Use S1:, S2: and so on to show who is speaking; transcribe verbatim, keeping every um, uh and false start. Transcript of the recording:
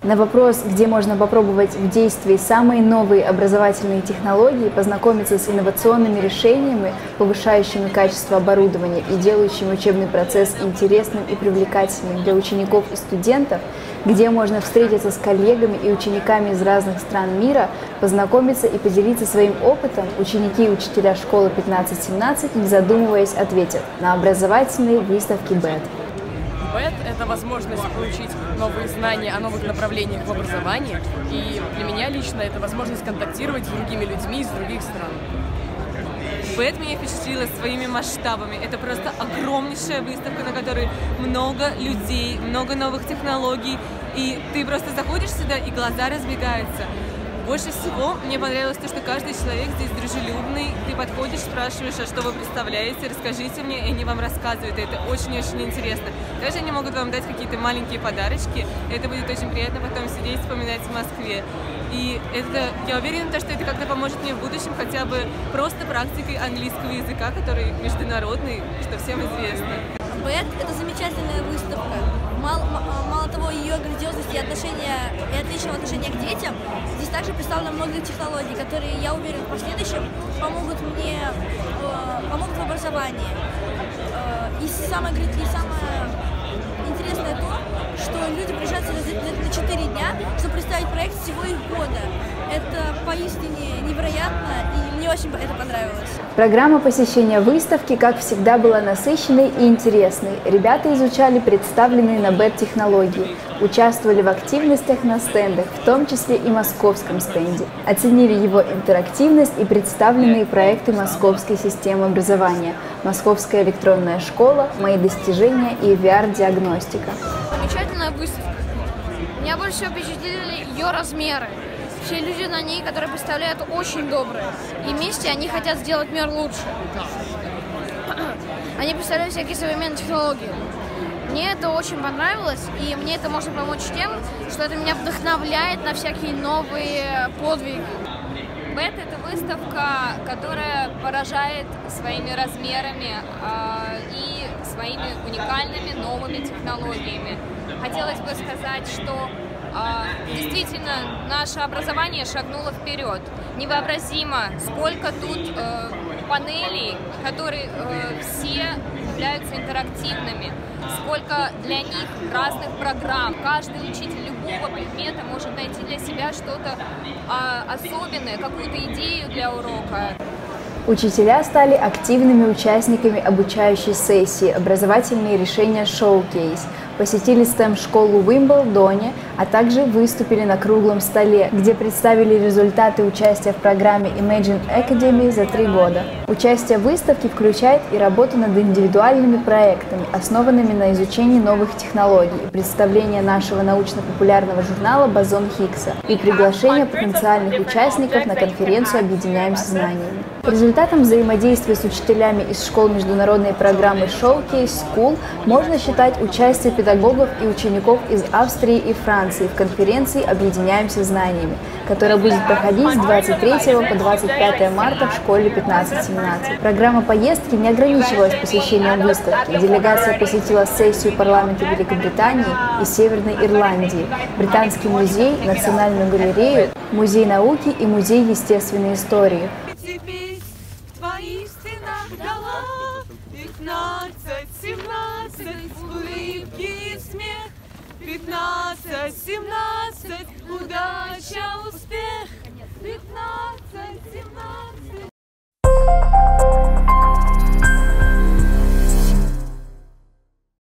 S1: На вопрос, где можно попробовать в действии самые новые образовательные технологии, познакомиться с инновационными решениями, повышающими качество оборудования и делающими учебный процесс интересным и привлекательным для учеников и студентов, где можно встретиться с коллегами и учениками из разных стран мира, познакомиться и поделиться своим опытом, ученики и учителя школы пятнадцать семнадцать, не задумываясь, ответят на образовательные выставки БЭТ.
S2: БЭТ – это возможность получить новые знания о новых направлениях в образовании, и для меня лично это возможность контактировать с другими людьми из других стран.
S3: БЭТ меня впечатлила своими масштабами. Это просто огромнейшая выставка, на которой много людей, много новых технологий, и ты просто заходишь сюда, и глаза разбегаются. Больше всего мне понравилось то, что каждый человек здесь дружелюбный. Ты подходишь, спрашиваешь, а что вы представляете, расскажите мне, и они вам рассказывают. И это очень-очень интересно. Также они могут вам дать какие-то маленькие подарочки. Это будет очень приятно потом сидеть, вспоминать в Москве. И это, я уверена, что это как-то поможет мне в будущем хотя бы просто практикой английского языка, который международный, что всем известно.
S4: БЭТ – это замечательная выставка. Мало, мало того, ее грандиозность и, отношения, и отличного отношения к детям, здесь также представлено много технологий, которые, я уверен, в последующем помогут мне, э, помогут в образовании. Э, и, самое, и самое интересное то, что люди приезжают на четыре дня, чтобы представить проект всего их года. Это поистине невероятно, и мне очень это понравилось.
S1: Программа посещения выставки, как всегда, была насыщенной и интересной. Ребята изучали представленные на БЭТ технологии, участвовали в активностях на стендах, в том числе и московском стенде. Оценили его интерактивность и представленные проекты Московской системы образования, Московская электронная школа, мои достижения и ви ар-диагностика.
S5: Замечательная выставка. Меня больше всего впечатлили ее размеры. Все люди на ней, которые представляют, очень добрые. И вместе они хотят сделать мир лучше. Они представляют всякие современные технологии. Мне это очень понравилось, и мне это может помочь тем, что это меня вдохновляет на всякие новые подвиги.
S6: БЭТ – это выставка, которая поражает своими размерами э, и своими уникальными новыми технологиями. Хотелось бы сказать, что э, действительно наше образование шагнуло вперед. Невообразимо, сколько тут э, панелей, которые э, все являются интерактивными, сколько для них разных программ. Каждый учитель любого предмета может найти для себя что-то э, особенное, какую-то идею для урока.
S1: Учителя стали активными участниками обучающей сессии «Образовательные решения Showcase», посетили стэм-школу в Уимблдоне, а также выступили на круглом столе, где представили результаты участия в программе Imagine Academy за три года. Участие в выставке включает и работу над индивидуальными проектами, основанными на изучении новых технологий, и представление нашего научно-популярного журнала «Бозон Хиггса» и приглашение потенциальных участников на конференцию «Объединяемся знаниями». Результатом взаимодействия с учителями из школ международной программы Showcase School можно считать участие педагогов и учеников из Австрии и Франции в конференции «Объединяемся знаниями», которая будет проходить с двадцать третьего по двадцать пятое марта в школе пятнадцать семнадцать. Программа поездки не ограничивалась посещением выставки. Делегация посетила сессию парламента Великобритании и Северной Ирландии, Британский музей, Национальную галерею, Музей науки и Музей естественной истории.
S7: пятнадцать семнадцать, улыбки и смех, пятнадцать семнадцать, удача, успех.